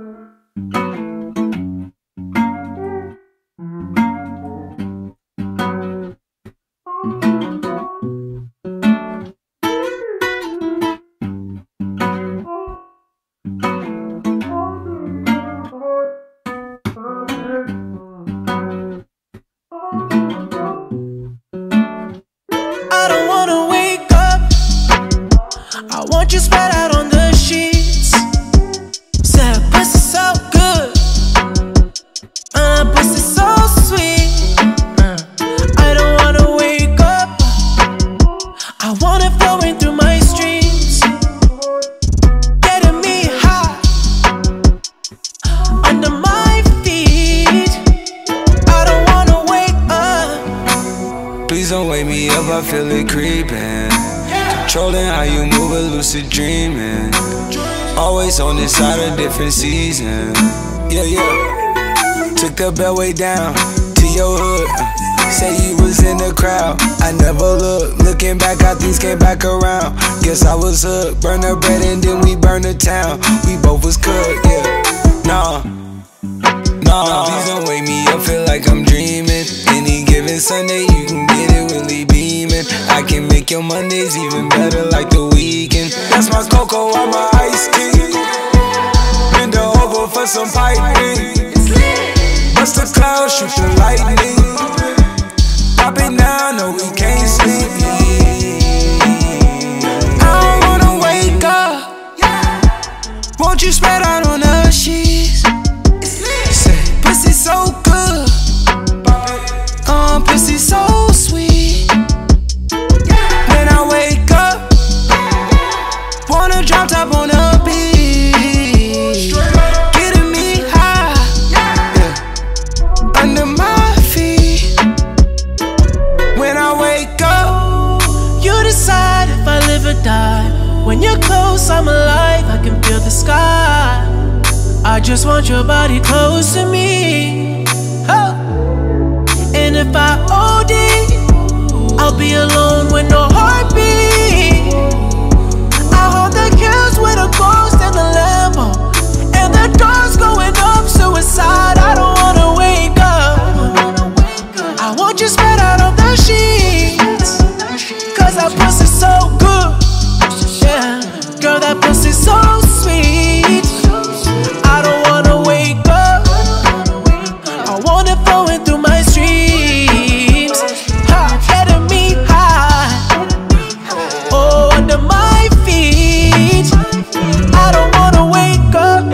I don't wanna wake up. I want you spread out on the sheets. Said pussy so good, pussy so sweet. I don't wanna wake up. I want it flowing through my streams, getting me high under my feet. I don't wanna wake up. Please don't wake me up, I feel it creeping. Controlling how you move, a lucid dreaming. Always on this side of different season. Yeah, yeah. Took the bellway down to your hood. Say you was in the crowd, I never looked. Looking back, how things came back around. Guess I was hooked. Burn the bread and then we burn the town. We both was cooked, yeah. Nah, please don't wake me up, feel like I'm dreaming. Any given Sunday, you can get it really beaming. I can make your Mondays even better like the weekend. That's my cocoa, I'm my ice king. Bend over for some piping. Bust the clouds, shoot the lightning. Pop it now, no we can't sleep. I don't wanna wake up. Won't you spread out on the sheets? Pussy so good, pussy so sweet. When I wake up, wanna drop top on the beach, getting me high, yeah, under my feet. When I wake up, you decide if I live or die. When you're close, I'm alive, I can feel the sky. I just want your body close to me, oh. And if I OD, I'll be alone with no heartbeat. I hold the kills with a ghost in the Lambo, and the door's going up, suicide. I don't wanna wake up. I want you spread out on the sheets, cause that pussy so good, yeah. Girl, that pussy so sweet. I don't wanna wake up. I want it flowing through my streams, getting me high, oh, under my feet. I don't wanna wake up.